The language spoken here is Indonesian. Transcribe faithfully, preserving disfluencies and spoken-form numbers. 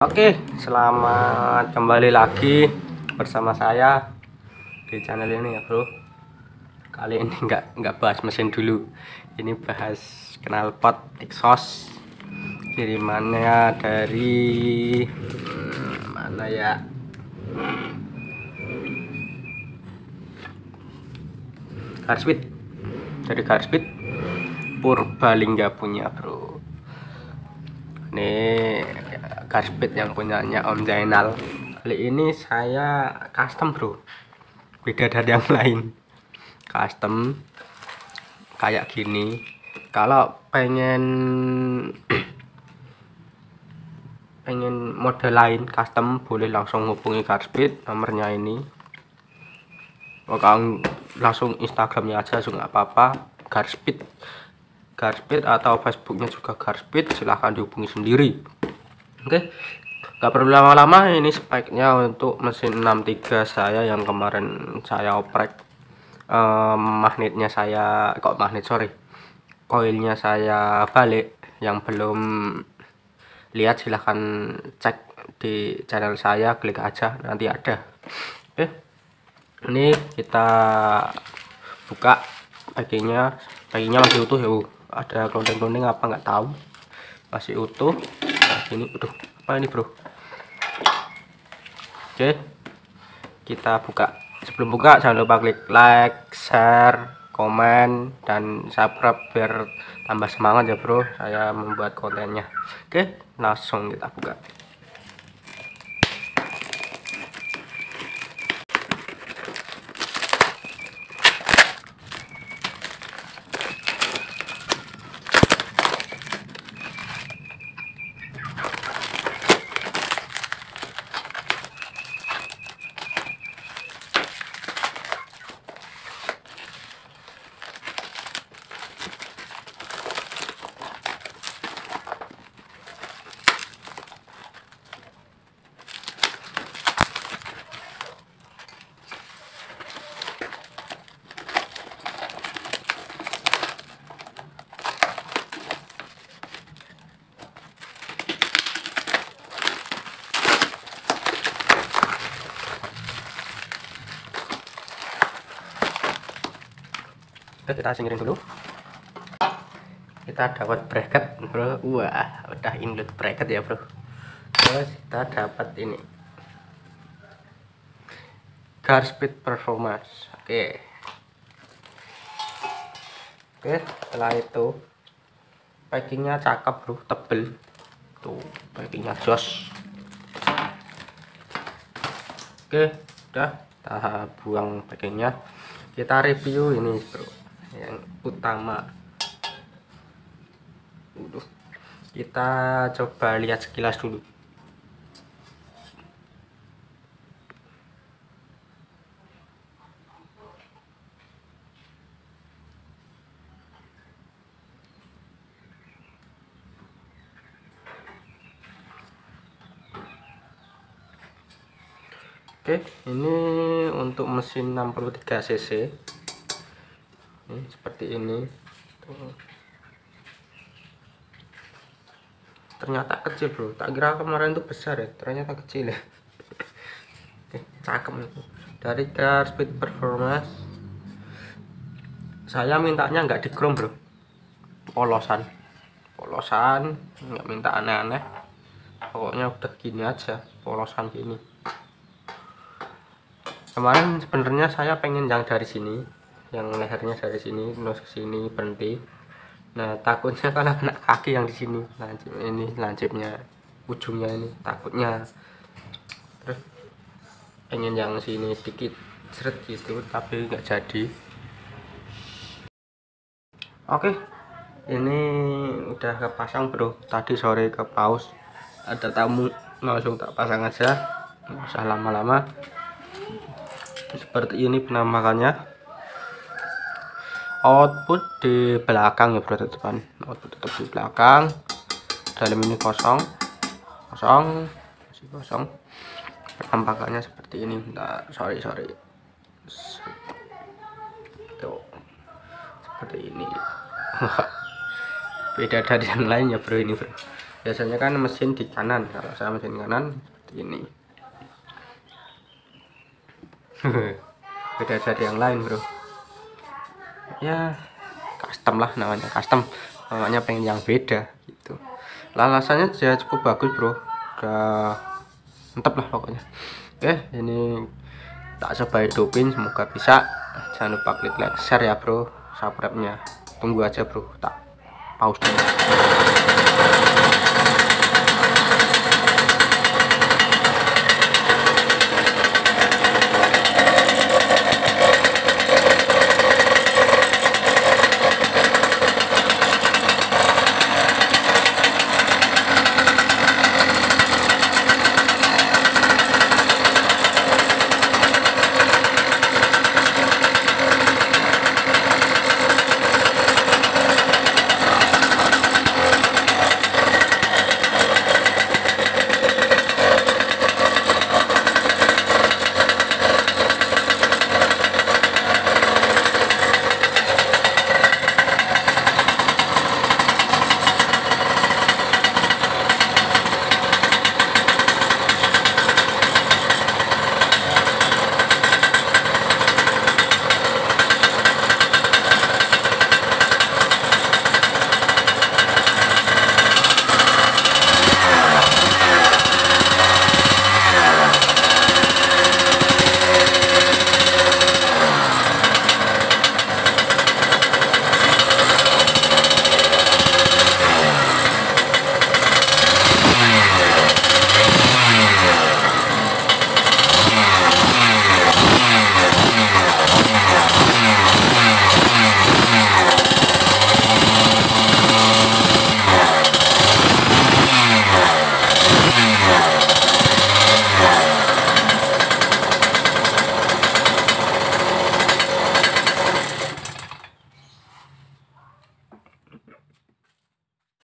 Oke, selamat kembali lagi bersama saya di channel ini ya bro. Kali ini nggak nggak bahas mesin dulu, ini bahas knalpot exhaust kirimannya dari hmm, mana ya? Garspeed, dari Garspeed Purbalingga punya bro. Ini Garspeed yang punyanya Om Zainal. Kali ini saya custom bro, beda dari yang lain. Custom kayak gini. Kalau pengen pengen model lain custom, boleh langsung hubungi Garspeed, nomornya ini. Oh, kalau langsung Instagramnya aja juga nggak apa-apa, Garspeed Garspeed atau Facebooknya juga Garspeed, silahkan dihubungi sendiri. Oke, gak perlu lama-lama. Ini speknya untuk mesin enam tiga saya yang kemarin saya oprek. Um, magnetnya saya kok magnet sorry koilnya saya balik. Yang belum lihat silahkan cek di channel saya, klik aja nanti ada. Oke, ini kita buka packingnya. Packingnya masih utuh ya. Ada klonting-klonting apa nggak tahu, masih utuh. Nah, ini udah apa ini bro. Oke, kita buka. Sebelum buka jangan lupa klik like, share, komen, dan subscribe biar tambah semangat ya bro saya membuat kontennya. Oke, langsung kita buka. Oke, kita singkirin dulu. Kita dapat bracket bro. Wah, udah include bracket ya bro. Terus kita dapat ini Garspeed Performance. Oke. Oke, setelah itu packingnya cakep bro, tebel tuh, packingnya jos. Oke, udah kita buang packingnya. Kita review ini bro, yang utama. Udah, kita coba lihat sekilas dulu. Oke, ini untuk mesin enam puluh tiga cc. Ini seperti ini. Tuh. Ternyata kecil bro, tak kira kemarin itu besar ya, ternyata kecil ya. Oke, cakep itu. Dari Garspeed Performance. Saya mintanya nggak di chrome bro, polosan, polosan, nggak minta aneh-aneh. Pokoknya udah gini aja, polosan gini. Kemarin sebenarnya saya pengen yang dari sini, yang lehernya dari sini terus ke sini berhenti. Nah takutnya kalau kena kaki yang di sini, lancip ini lancipnya, ujungnya ini takutnya. Terus pengen yang sini sedikit seret gitu, tapi nggak jadi. Oke, ini udah kepasang bro. Tadi sore ke paus, ada tamu, langsung tak pasang aja, nggak usah lama-lama. Seperti ini penampakannya. Output di belakang ya bro teman, output tetap di belakang. Dalam ini kosong, kosong, masih kosong. Penampakannya seperti ini. Nah, sorry sorry. Tuh, seperti ini. Beda dari yang lain ya bro ini bro. Biasanya kan mesin di kanan, kalau saya mesin kanan seperti ini. Beda dari yang lain bro, ya custom lah namanya, custom namanya, pengen yang beda gitu. Alasannya ya cukup bagus bro, udah mantap lah pokoknya. Oke, ini tak coba hidupin, semoga bisa. Jangan lupa klik like, share ya bro, subscribe nya tunggu aja bro, tak pause dulu.